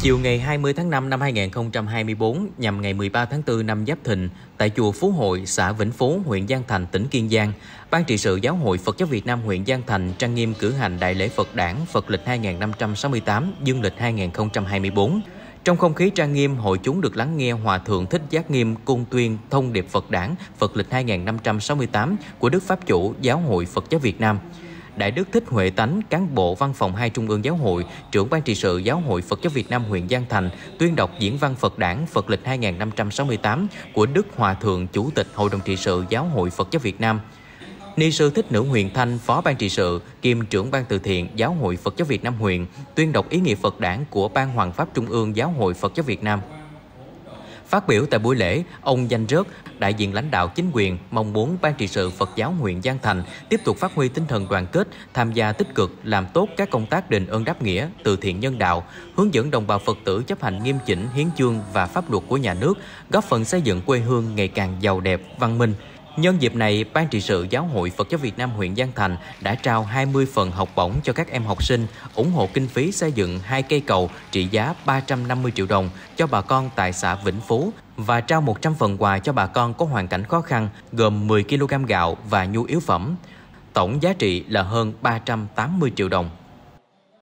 Chiều ngày 20 tháng 5 năm 2024 nhằm ngày 13 tháng 4 năm Giáp Thìn, tại chùa Phú Hội, xã Vĩnh Phú, huyện Giang Thành, tỉnh Kiên Giang, Ban trị sự Giáo hội Phật giáo Việt Nam huyện Giang Thành trang nghiêm cử hành đại lễ Phật đản Phật lịch 2568, dương lịch 2024. Trong không khí trang nghiêm, hội chúng được lắng nghe Hòa Thượng Thích Giác Nghiêm cung tuyên thông điệp Phật đản Phật lịch 2568 của Đức Pháp chủ Giáo hội Phật giáo Việt Nam. Đại đức Thích Huệ Tánh, cán bộ văn phòng 2 Trung ương Giáo hội, trưởng Ban trị sự Giáo hội Phật giáo Việt Nam huyện Giang Thành, tuyên đọc diễn văn Phật đản Phật lịch 2568 của Đức Hòa Thượng Chủ tịch Hội đồng trị sự Giáo hội Phật giáo Việt Nam. Ni sư Thích Nữ Huyền Thanh, phó ban trị sự kiêm trưởng ban từ thiện Giáo hội Phật giáo Việt Nam huyện, tuyên đọc ý nghĩa Phật đản của Ban Hoằng pháp Trung ương Giáo hội Phật giáo Việt Nam. Phát biểu tại buổi lễ, ông Danh Rớt, đại diện lãnh đạo chính quyền, mong muốn Ban trị sự Phật giáo huyện Giang Thành tiếp tục phát huy tinh thần đoàn kết, tham gia tích cực, làm tốt các công tác đền ơn đáp nghĩa, từ thiện nhân đạo, hướng dẫn đồng bào Phật tử chấp hành nghiêm chỉnh hiến chương và pháp luật của nhà nước, góp phần xây dựng quê hương ngày càng giàu đẹp, văn minh. Nhân dịp này, Ban trị sự Giáo hội Phật giáo Việt Nam huyện Giang Thành đã trao 20 phần học bổng cho các em học sinh, ủng hộ kinh phí xây dựng 2 cây cầu trị giá 350 triệu đồng cho bà con tại xã Vĩnh Phú và trao 100 phần quà cho bà con có hoàn cảnh khó khăn, gồm 10 kg gạo và nhu yếu phẩm. Tổng giá trị là hơn 380 triệu đồng.